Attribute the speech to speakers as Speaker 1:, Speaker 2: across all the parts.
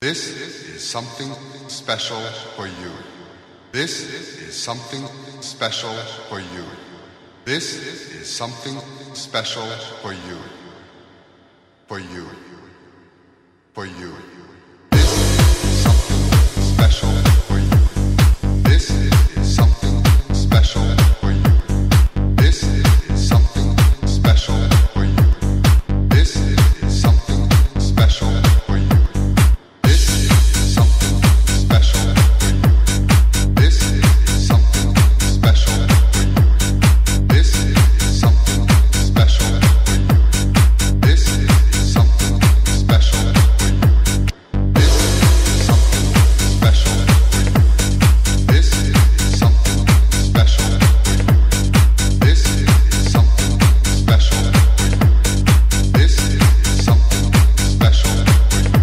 Speaker 1: This is something special for you. This is something special for you. This is something special for you. For you. For you. This is something special for you. This is something special for you. This is something special for you. This is something special for you. This is something special for you. This is something special for you. This is something special for you. This is something special for you. This is something special for you. This is something special for you. This is something special for you. This is something special for you.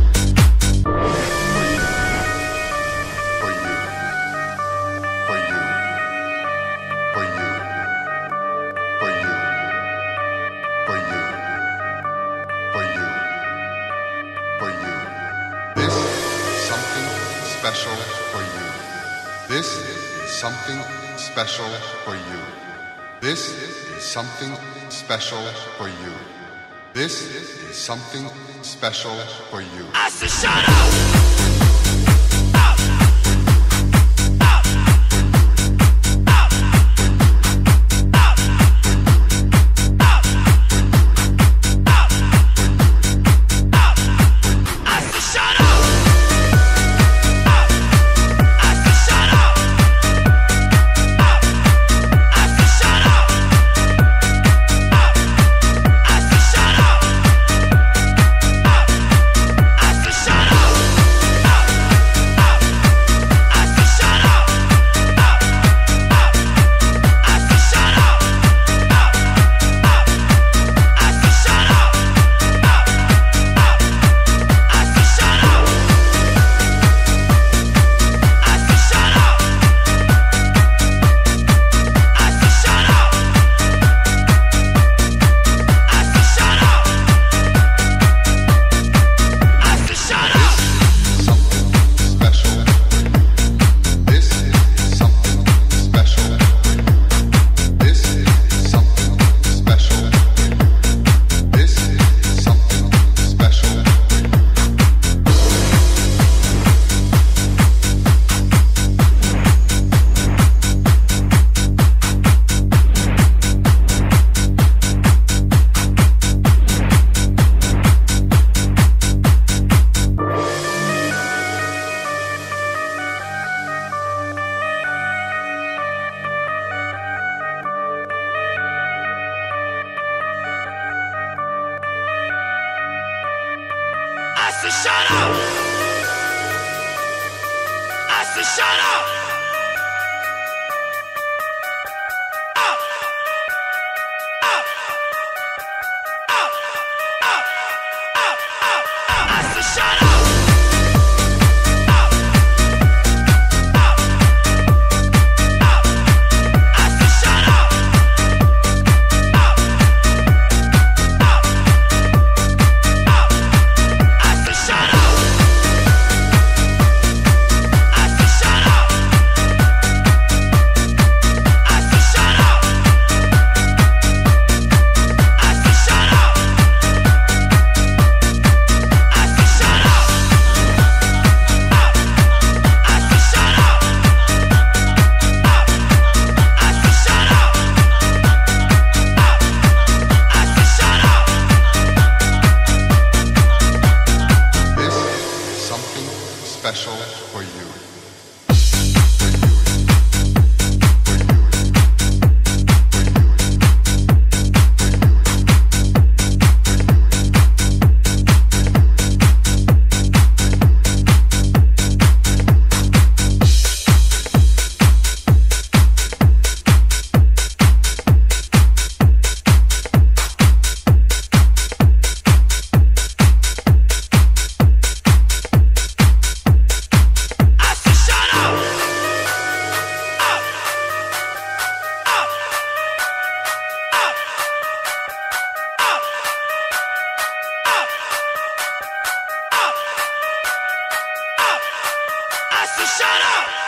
Speaker 1: For you. For you. For you. For you. For you. For you. For you. This is something special for you. This is something special for you. This is something special for you. This is something special for you.
Speaker 2: I said shut up! I said shut up! I said shut up! Up! Up! Up! Up! Up! Up! Up! I said shut up! Up! Up! Up! I said shut up! Up! Up! Up! I said shut up! I said shut up! I said shut up! I said shut up! I said shut up! Up! I said shut up! Up! I said shut up! Up! I said shut up!
Speaker 1: This is something special for you.
Speaker 2: said shut up.